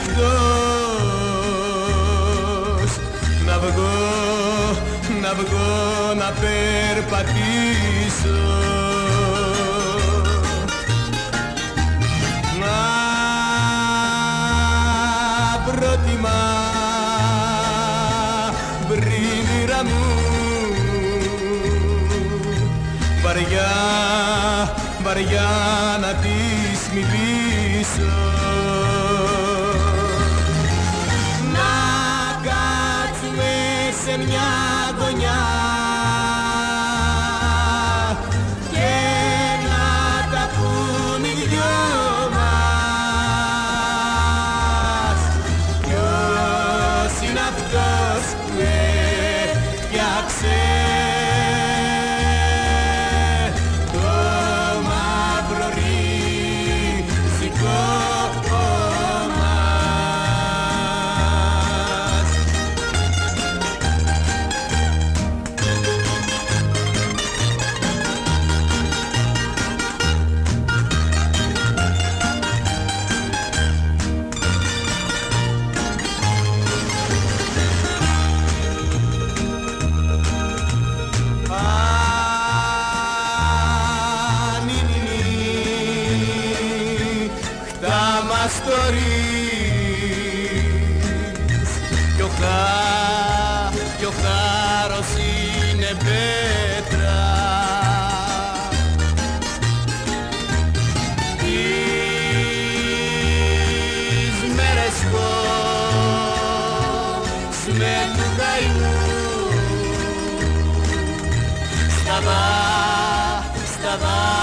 ναυτός, να βγω να περπατήσω, να βρω τη μαύρη μου, βαριά, βαριά να της μιλήσω, να κάτσουμε σε μια γωνιά και να τα πούμε οι δυο μας. Ποιος είναι αυτός που έφτιαξε στορείς κι ο χάρος είναι πέτρα. Τις μέρες πως με του καημού στα